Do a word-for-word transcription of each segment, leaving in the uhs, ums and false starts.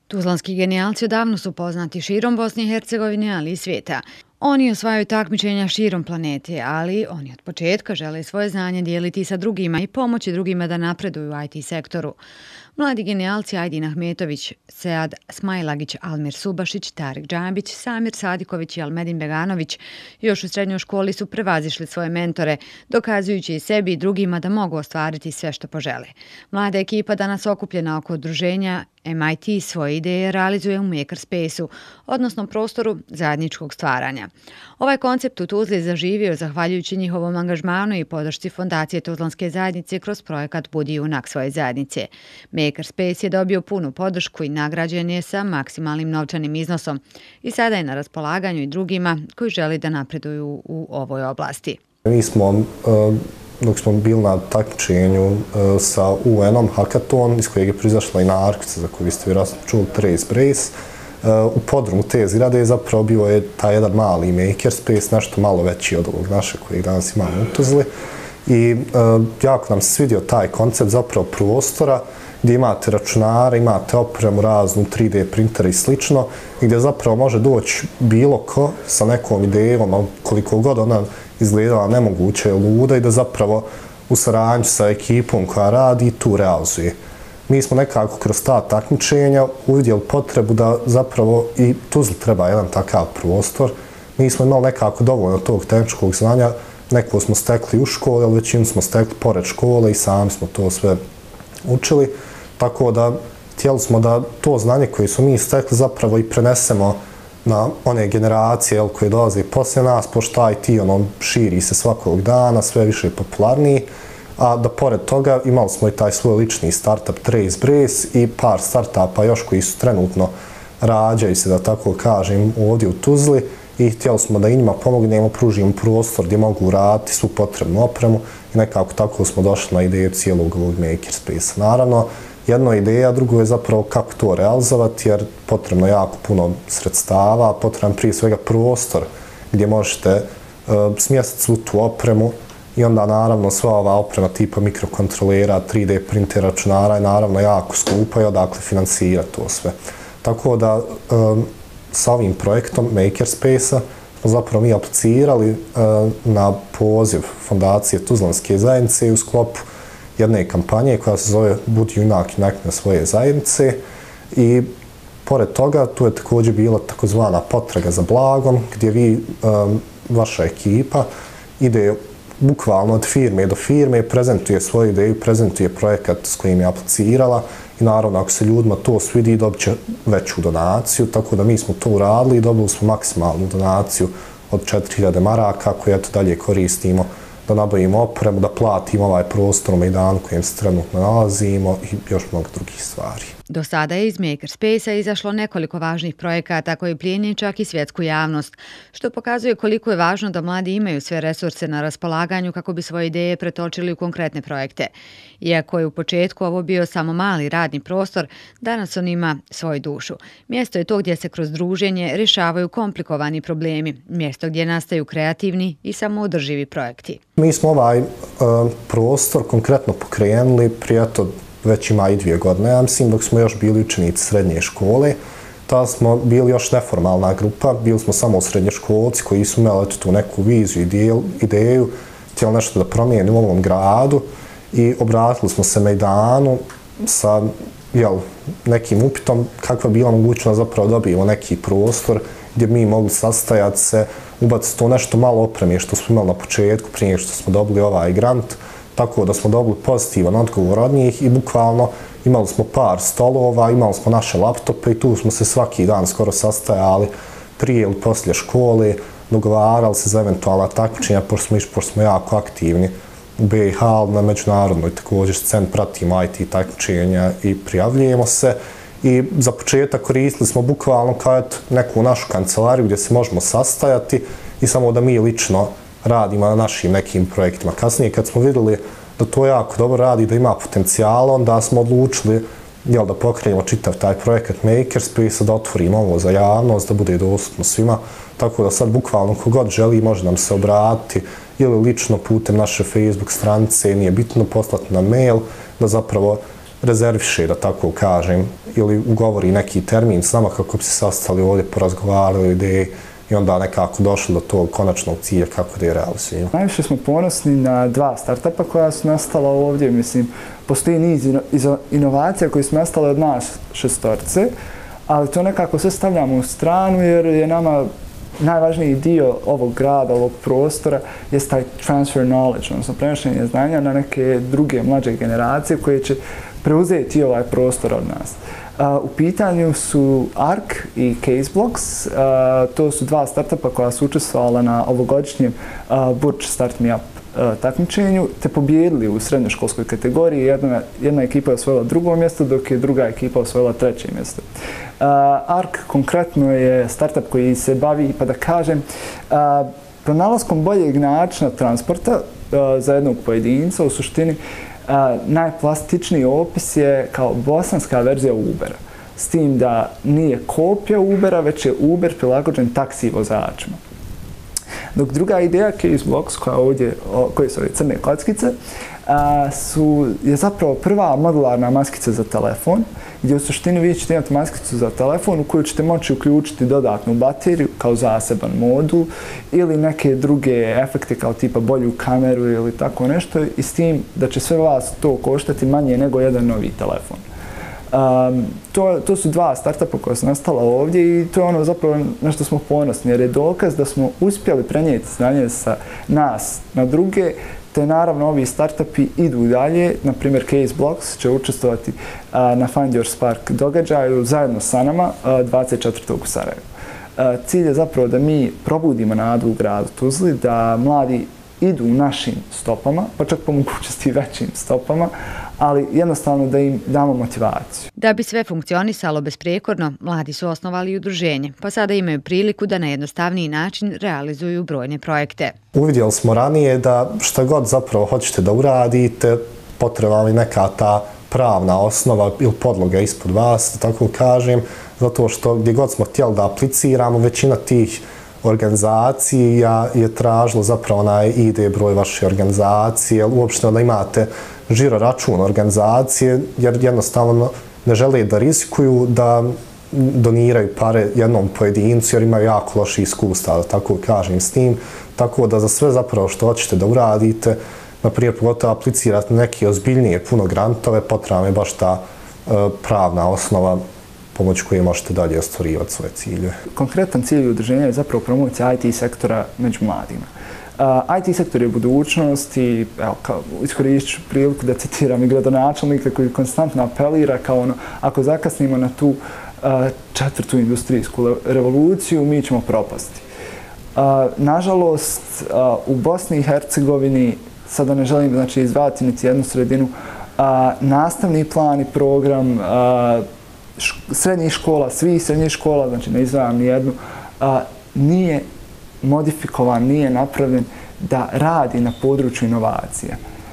Tuzlanski genijalci odavno su poznati širom Bosne i Hercegovine, ali i svijeta. Oni osvajaju takmičenja širom planete, ali oni od početka žele svoje znanje dijeliti sa drugima i pomoći drugima da napreduju u I T sektoru. Mladi genijalci Ajdin Ahmetović, Sead Smajlagić, Almir Subašić, Tarik Džambić, Samir Sadiković i Almedin Beganović još u srednjoj školi su prevazišli svoje mentore, dokazujući i sebi i drugima da mogu ostvariti sve što požele. Mlada ekipa danas okupljena oko udruženja M I T svoje ideje realizuje u Makerspace-u, odnosno prostoru zajedničkog stvaranja. Ovaj koncept u Tuzli zaživio zahvaljujući njihovom angažmanu i podršci Fondacije Tuzlanske zajednice kroz projekat Budi junak svoje zajednice. Makerspace je dobio punu podršku i nagrađen je sa maksimalnim novčanim iznosom i sada je na raspolaganju i drugima koji žele da napreduju u ovoj oblasti. Mi smo, dok smo bili na takmičenju sa U N-om Hackathon, iz kojeg je proizašla i narkica za koju ste vjerojatno čuli, Trace Brace, u podrumu te zgrade zapravo bio je taj jedan mali Makerspace, nešto malo veći od ovog našeg kojeg danas imamo u Tuzli. I jako nam se svidio taj koncept zapravo prostora gdje imate računare, imate opremu raznu, tri D printere i slično, gdje zapravo može doći bilo ko sa nekom idejom, koliko god ona izgledala nemoguće, luda, i da zapravo u saradnji sa ekipom koja radi tu realizuje. Mi smo nekako kroz ta takmičenja uvidjeli potrebu da zapravo i Tuzli treba jedan takav prostor. Mi smo imali nekako dovoljno tog tehničkog znanja, neko smo stekli u školi, ali većinu smo stekli pored škole i sami smo to sve učili. Tako da htjeli smo da to znanje koje smo mi stekli zapravo i prenesemo na one generacije koje dolaze poslije nas, pošto I T ono, širi se svakog dana, sve više popularniji, a da pored toga imali smo i taj svoj lični startup Trace Brace i par startupa još koji su trenutno rađaju se, da tako kažem, ovdje u Tuzli, i htjeli smo da i njima pomognemo, pružimo prostor gdje mogu raditi svu potrebnu opremu i nekako tako smo došli na ideju cijelog ovog Makerspace. Naravno, jedno je ideja, drugo je zapravo kako to realizovati, jer potrebno je jako puno sredstava, potreban prije svega prostor gdje možete uh, smjestiti svu tu opremu i onda naravno sva ova oprema tipa mikrokontrolera, tri D printera, računara je naravno jako skupa i odakle financirati to sve. Tako da um, sa ovim projektom Makerspace-a smo zapravo mi aplicirali uh, na poziv Fondacije Tuzlanske zajednice u sklopu jedne kampanje koja se zove Budi junak junak svoje zajednice, i pored toga tu je također bila takozvana potraga za blagom gdje vi, um, vaša ekipa ide bukvalno od firme do firme, prezentuje svoju ideju, prezentuje projekat s kojim je aplicirala i naravno ako se ljudima to svidi dobit će veću donaciju, tako da mi smo to uradili i dobili smo maksimalnu donaciju od četiri hiljade maraka koju eto dalje koristimo da nabavimo opremu, da platimo ovaj prostor u Mejdanu kojem se trenutno nalazimo i još mnogo drugih stvari. Do sada je iz Makerspace-a izašlo nekoliko važnih projekata koji plijene čak i svjetsku javnost, što pokazuje koliko je važno da mladi imaju sve resurse na raspolaganju kako bi svoje ideje pretočili u konkretne projekte. Iako je u početku ovo bio samo mali radni prostor, danas on ima svoju dušu. Mjesto je to gdje se kroz druženje rješavaju komplikovani problemi, mjesto gdje nastaju kreativni i samoodrživi projekti. Mi smo ovaj uh, prostor konkretno pokrenuli prije to već ima i dvije godine, ja mislim, dok smo još bili učenici srednje škole. Tada smo bili još neformalna grupa, bili smo samo srednjoškolci koji su imali tu neku viziju i ideju, htjeli nešto da promijenimo u ovom gradu i obratili smo se Mejdanu sa jel, nekim upitom kakva bila mogućnost zapravo dobijemo neki prostor gdje mi mogli sastajati se, ubaciti to nešto malo opreme što smo imali na početku prije što smo dobili ovaj grant, tako da smo dobili pozitivan odgovor od njih i bukvalno imali smo par stolova, imali smo naše laptope i tu smo se svaki dan skoro sastajali prije ili poslije škole, dogovarali se za eventualna takmičenja, pošto smo, pošto smo jako aktivni u B i H, ali na međunarodnoj također sceni pratimo I T takmičenja i prijavljujemo se. I za početak koristili smo bukvalno kao neku našu kancelariju gdje se možemo sastajati i samo da mi lično radimo na našim nekim projektima. Kasnije kad smo vidjeli da to jako dobro radi, da ima potencijala, onda smo odlučili jel, da pokrenemo čitav taj projekat Makerspace, da otvorimo ovo za javnost, da bude dostupno svima. Tako da sad bukvalno kogod želi može nam se obratiti ili lično putem naše Facebook stranice, nije bitno, poslati na mail, da zapravo rezerviše, da tako kažem, ili ugovori neki termin s nama kako bi se sastali ovdje, porazgovarali ideje i onda nekako došli do tog konačnog cilja kako da je realizujemo. Najviše smo ponosni na dva startupa koja su nastala ovdje. Mislim, postoji niz inovacija koje su nastale od nas šestorce, ali to nekako sve stavljamo u stranu jer je nama najvažniji dio ovog grada, ovog prostora, je taj transfer knowledge, odnosno prenošenje znanja na neke druge mlađe generacije koje će preuzeti ovaj prostor od nas. Uh, u pitanju su Arc i Caseblocks, uh, to su dva startupa koja su učestvovala na ovogodišnjem uh, Burč Start Me Up uh, takmičenju, te pobijedili u srednjoškolskoj kategoriji. Jedna, jedna ekipa je osvojila drugo mjesto, dok je druga ekipa osvojila treće mjesto. Uh, Arc konkretno je startup koji se bavi, pa da kažem, uh, pronalaskom boljeg načina transporta uh, za jednog pojedinca. U suštini, Uh, najplastičniji opis je kao bosanska verzija Ubera. S tim da nije kopija Ubera, već je Uber prilagođen taksi vozačima. Dok druga ideja, Caseblocks, koja ovdje, o, koje su ove crne kockice, a, su, je zapravo prva modularna maskica za telefon, gdje u suštini vi ćete imati maskicu za telefon u koju ćete moći uključiti dodatnu bateriju kao zaseban modul ili neke druge efekte kao tipa bolju kameru ili tako nešto, i s tim da će sve vas to koštati manje nego jedan novi telefon. Um, to, to su dva startupa koja su nastala ovdje i to je ono zapravo na što smo ponosni, jer je dokaz da smo uspjeli prenijeti znanje sa nas na druge, te naravno ovi startupi idu dalje. Na primjer, Caseblocks će učestvovati uh, na Find Your Spark događaju zajedno sa nama uh, dvadeset četvrtog u Sarajevu. Uh, cilj je zapravo da mi probudimo nadu u gradu Tuzli, da mladi idu našim stopama, pa čak po mogućnosti većim stopama, ali jednostavno da im damo motivaciju. Da bi sve funkcionisalo besprekorno, mladi su osnovali udruženje, pa sada imaju priliku da na jednostavniji način realizuju brojne projekte. Uvidjeli smo ranije da šta god zapravo hoćete da uradite, potrebna li neka ta pravna osnova ili podloga ispod vas, da tako kažem, zato što gdje god smo htjeli da apliciramo, većina tih organizacija je tražilo zapravo onaj I D broj vaše organizacije, uopšte da imate žiro račun organizacije, jer jednostavno ne žele da rizikuju da doniraju pare jednom pojedincu, jer imaju jako loši iskustva, da tako kažem, s tim. Tako da za sve zapravo što hoćete da uradite, naprimjer, pogotovo aplicirate neke ozbiljnije puno grantove, potrebna je baš ta uh, pravna osnova pomoću koje možete dalje ostvarivati svoje ciljeve. Konkretan cilj udruženja je zapravo promocija I T sektora među mladima. Uh, I T sektor je budućnost i evo, kao, iskoristit ću priliku da citiram i gradonačelnika koji konstantno apelira kao ono, ako zakasnimo na tu uh, četvrtu industrijsku revoluciju, mi ćemo propasti. Uh, nažalost, uh, u Bosni i Hercegovini, sada ne želim znači, izdvajati niti jednu sredinu, uh, nastavni plan i program uh, srednjih škola, svih srednjih škola, znači ne izdvajam ni jednu, a, nije modifikovan, nije napravljen da radi na području inovacija.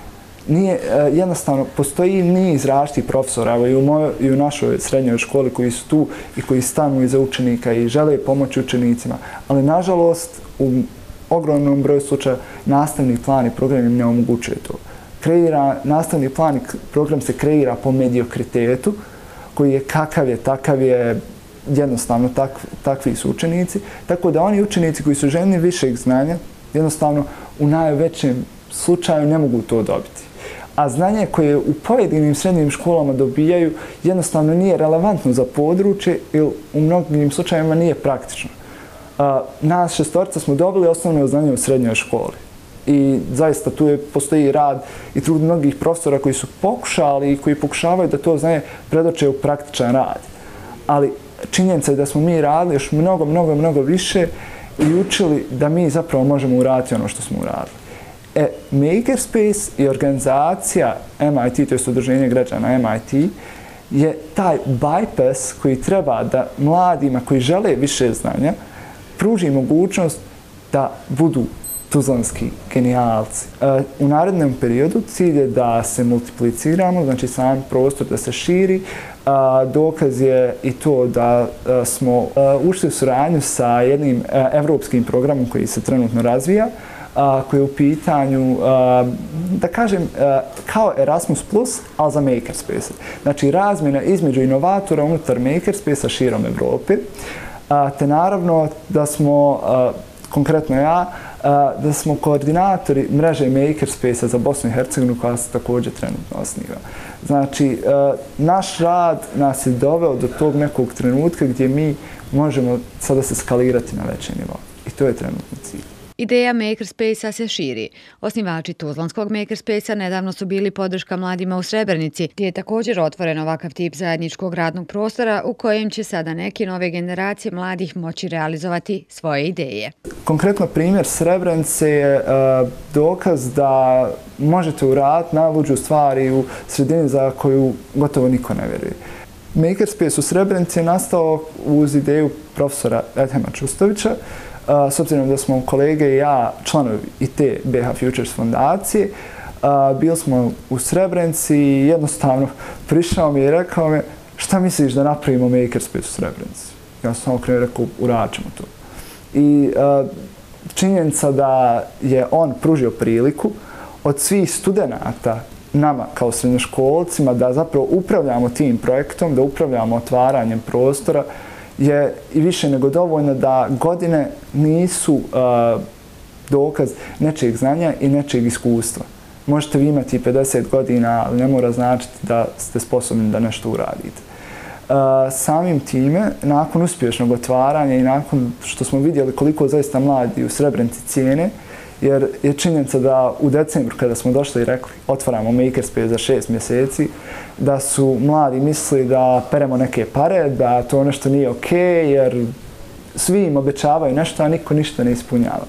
Nije, a, jednostavno, postoji niz različitih profesora, evo i u, mojoj, i u našoj srednjoj školi koji su tu i koji stanu iza učenika i žele pomoći učenicima, ali nažalost u ogromnom broju slučaja nastavni plan i program im ne omogućuje to. Kreira, nastavni plan i program se kreira po mediokritetu, koji je kakav je, takav je, jednostavno tak, takvi su učenici. Tako da oni učenici koji su željni višeg znanja, jednostavno u najvećem slučaju ne mogu to dobiti. A znanje koje u pojedinim srednjim školama dobijaju jednostavno nije relevantno za područje ili u mnogim slučajevima nije praktično. Uh, nas šestorca smo dobili osnovno znanje u srednjoj školi. I zaista tu je, postoji rad i trud mnogih profesora koji su pokušali i koji pokušavaju da to znanje predoče u praktičan rad. Ali činjenica je da smo mi radili još mnogo, mnogo, mnogo više i učili da mi zapravo možemo uraditi ono što smo uradili. E, Makerspace i organizacija M I T, to je udruženje građana M I T, je taj bypass koji treba da mladima koji žele više znanja pruži mogućnost da budu tuzlanski genijalci. U narednom periodu cilj je da se multipliciramo, znači sam prostor da se širi. Dokaz je i to da smo ušli u suradnju sa jednim evropskim programom koji se trenutno razvija, koji je u pitanju, da kažem, kao Erasmus plus, ali za makerspace. Znači, razmjena između inovatora unutar makerspace-a širom Evrope, te naravno da smo, konkretno ja, da smo koordinatori mreže makerspace-a za Bosnu i Hercegovinu koja se također trenutno osniva. Znači, naš rad nas je doveo do tog nekog trenutka gdje mi možemo sada se skalirati na veći nivo. I to je trenutni cilj. Ideja Makerspace-a se širi. Osnivači Tuzlanskog Makerspace-a nedavno su bili podrška mladima u Srebrenici, gdje je također otvoren ovakav tip zajedničkog radnog prostora u kojem će sada neke nove generacije mladih moći realizovati svoje ideje. Konkretno primjer Srebrenice je uh, dokaz da možete uraditi najluđu stvari u sredini za koju gotovo niko ne vjeruje. Makerspace u Srebrenici je nastao uz ideju profesora Edhema Čustovića. Uh, s obzirom da smo kolege i ja članovi i te B H Futures fondacije, uh, bili smo u Srebrenici i jednostavno prišao mi i rekao mi šta misliš da napravimo Makerspace u Srebrenici? Ja sam samo krenuo i rekao uračemo to. I uh, činjenica da je on pružio priliku od svih studenata nama kao srednjoškolcima da zapravo upravljamo tim projektom, da upravljamo otvaranjem prostora, je i više nego dovoljno da godine nisu uh, dokaz nečijeg znanja i nečijeg iskustva. Možete vi imati pedeset godina, ali ne mora značiti da ste sposobni da nešto uradite. Uh, samim time, nakon uspješnog otvaranja i nakon što smo vidjeli koliko zaista mladi u Srebrenici cijene, jer je činjenica da u decembru kada smo došli i rekli otvaramo Makerspace za šest mjeseci, da su mladi mislili da peremo neke pare, da to nešto nije okej, jer svi im obećavaju nešto, a niko ništa ne ispunjava.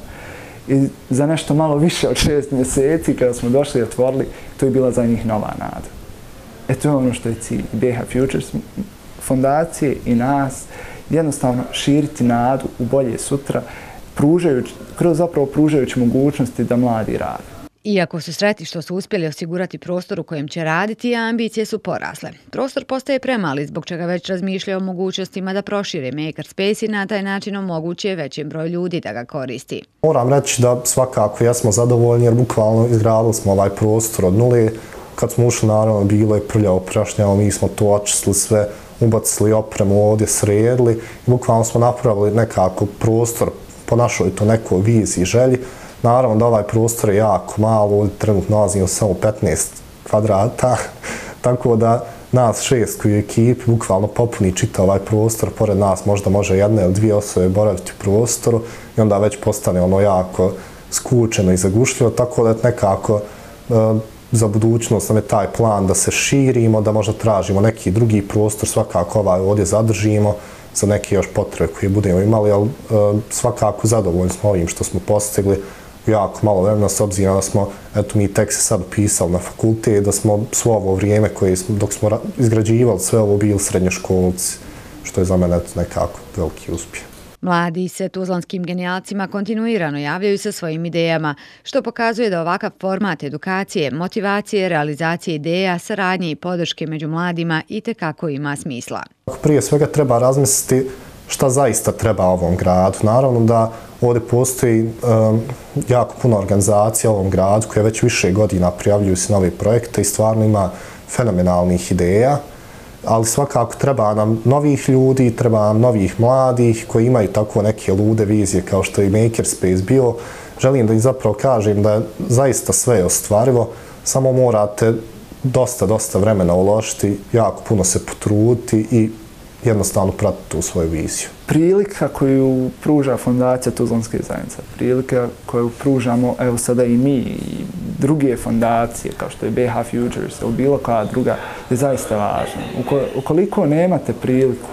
I za nešto malo više od šest mjeseci kada smo došli i otvorili, to je bila za njih nova nada. E to je ono što je cilj B H Futures fondacije i nas, jednostavno širiti nadu u bolje sutra, pružajući, kroz zapravo pružajući mogućnosti da mladi rade. Iako su sretni što su uspjeli osigurati prostor u kojem će raditi, ambicije su porasle. Prostor postaje premali, zbog čega već razmišljaju o mogućnostima da prošire Makerspace i na taj način omoguće većem broj ljudi da ga koristi. Moram reći da svakako jesmo zadovoljni jer bukvalno izgradili smo ovaj prostor od nule. Kad smo ušli, naravno, bilo je prljavo, prašnjavo, mi smo to očistili sve, ubacili opremu ovdje, sredili i bukvalno smo napravili nekako prostor po našoj to nekoj viziji i želji. Naravno da ovaj prostor je jako malo, ovdje trenutno nalazimo samo petnaest kvadrata, tako da nas šest koji je ekipi bukvalno popuni čitav ovaj prostor, pored nas možda može jedna ili dvije osobe boraviti u prostoru i onda već postane ono jako skučeno i zagušljivo, tako da nekako e, za budućnost nam je taj plan da se širimo, da možda tražimo neki drugi prostor, svakako ovaj ovdje zadržimo za neke još potrebe koje budemo imali, ali e, svakako zadovoljni smo ovim što smo postigli jako malo vremena, s obzirom da smo, eto mi tek se sad upisali na fakultet, da smo svo ovo vrijeme koje smo, dok smo izgrađivali sve ovo bili srednjoškolci, što je za mene eto nekako veliki uspjeh. Mladi se tuzlanskim genijalcima kontinuirano javljaju sa svojim idejama, što pokazuje da ovakav format edukacije, motivacije, realizacije ideja, saradnje i podrške među mladima itekako ima smisla. Prije svega treba razmisliti šta zaista treba ovom gradu. Naravno da ovdje postoji um, jako puno organizacija u ovom gradu koje već više godina prijavljuju se nove projekte i stvarno ima fenomenalnih ideja, ali svakako treba nam novih ljudi, treba nam novih mladih koji imaju tako neke lude vizije kao što je Makerspace bio. Želim da im zapravo kažem da je zaista sve ostvarivo, samo morate dosta, dosta vremena uložiti, jako puno se potruditi i jednostavno pratiti tu svoju viziju. Prilika koju pruža Fondacija Tuzlanske zajednice, prilika koju pružamo evo sada i mi i druge fondacije kao što je B H Futures ili bilo koja druga je zaista važna. Ukoliko nemate priliku,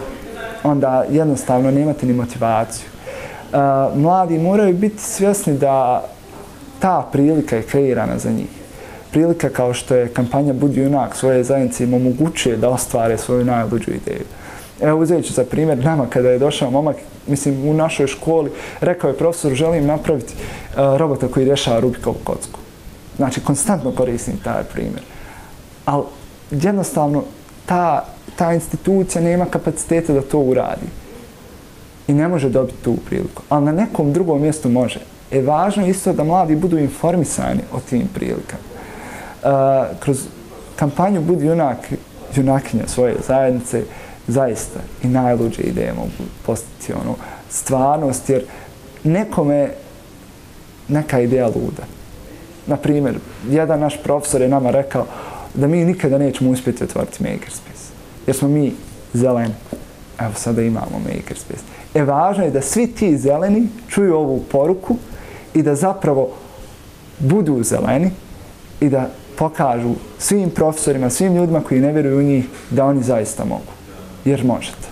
onda jednostavno nemate ni motivaciju. Mladi moraju biti svjesni da ta prilika je kreirana za njih. Prilika kao što je kampanja Budi junak svoje zajednice im omogućuje da ostvare svoju najluđu ideju. Evo uzet ću za primjer nama kada je došao momak, mislim u našoj školi, rekao je profesor želim napraviti uh, robota koji rješava Rubikovu kocku. Znači konstantno koristim taj primjer. Ali jednostavno ta, ta institucija nema kapacitete da to uradi. I ne može dobiti tu priliku. Ali na nekom drugom mjestu može. E, važno je isto da mladi budu informisani o tim prilikama. Uh, kroz kampanju Budi junak, junakinja svoje zajednice, zaista i najluđe ideje mogu postati ono, stvarnost, jer nekome neka ideja luda. Naprimjer, jedan naš profesor je nama rekao da mi nikada nećemo uspjeti otvoriti makerspace, jer smo mi zeleni. Evo, sada imamo makerspace. E, važno je da svi ti zeleni čuju ovu poruku i da zapravo budu zeleni i da pokažu svim profesorima, svim ljudima koji ne vjeruju u njih da oni zaista mogu. Jer možete.